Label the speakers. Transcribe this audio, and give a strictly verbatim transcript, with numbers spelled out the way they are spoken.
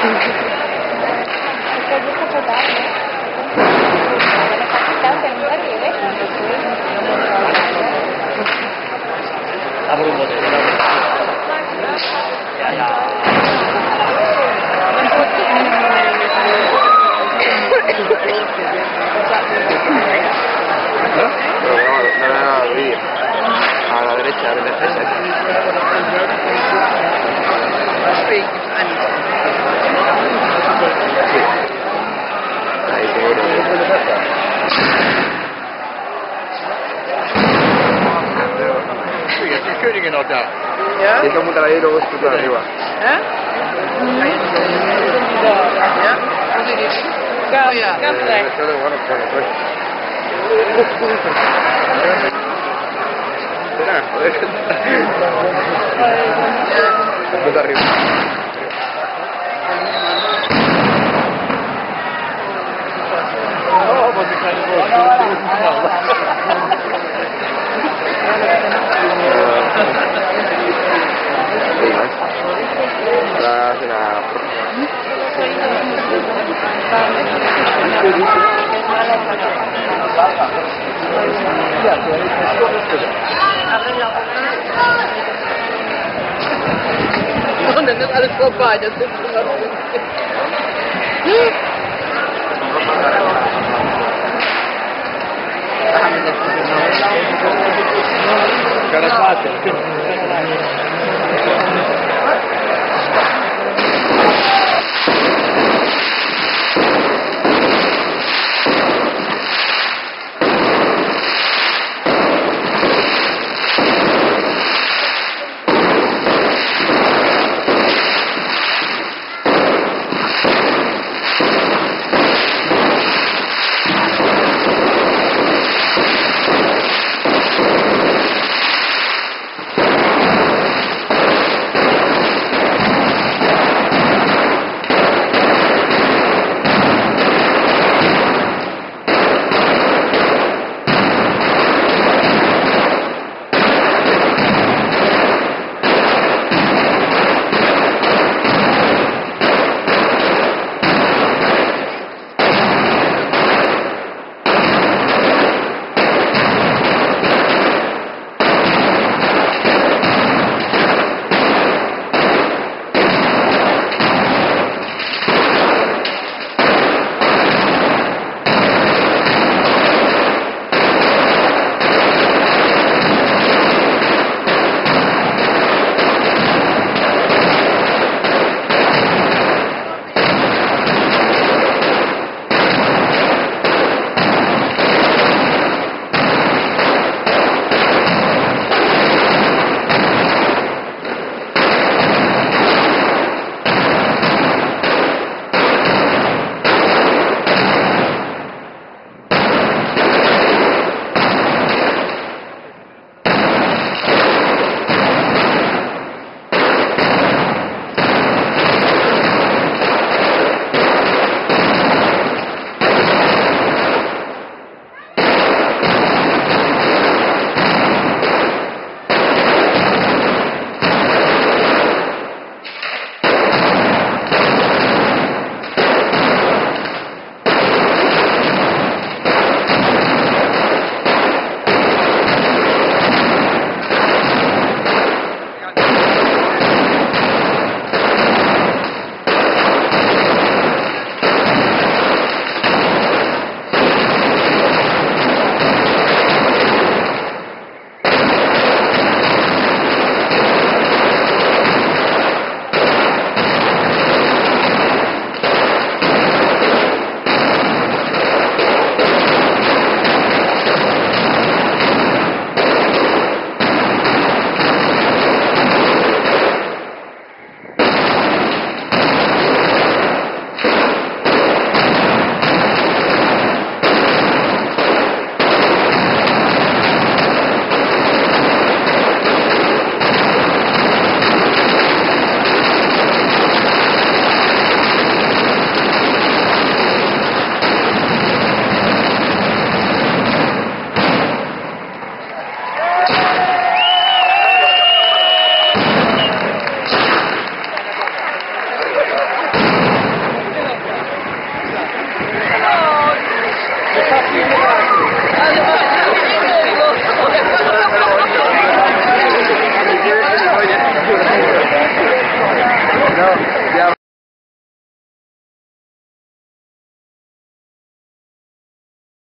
Speaker 1: Abro un bote. Ya, ya.
Speaker 2: Pero no, no, no, no, Luis. A la derecha, a la derecha. Ahí seguro.
Speaker 1: Sí, es que Königen auch da.
Speaker 3: Ja?
Speaker 2: Si estamos ahí, luego escucho arriba.
Speaker 3: Ja? Ja? Hoe zit het?
Speaker 4: Ga,
Speaker 3: Oh, ja.
Speaker 4: ga
Speaker 2: Eh,
Speaker 4: vrij.
Speaker 2: esto de bueno, pues, pues. Espera, joder. Escucha arriba.
Speaker 1: Oh, was eine kleine Wurst.
Speaker 2: La, la,
Speaker 3: Und dann ist alles vorbei. Das ist immer
Speaker 1: Cara fácil.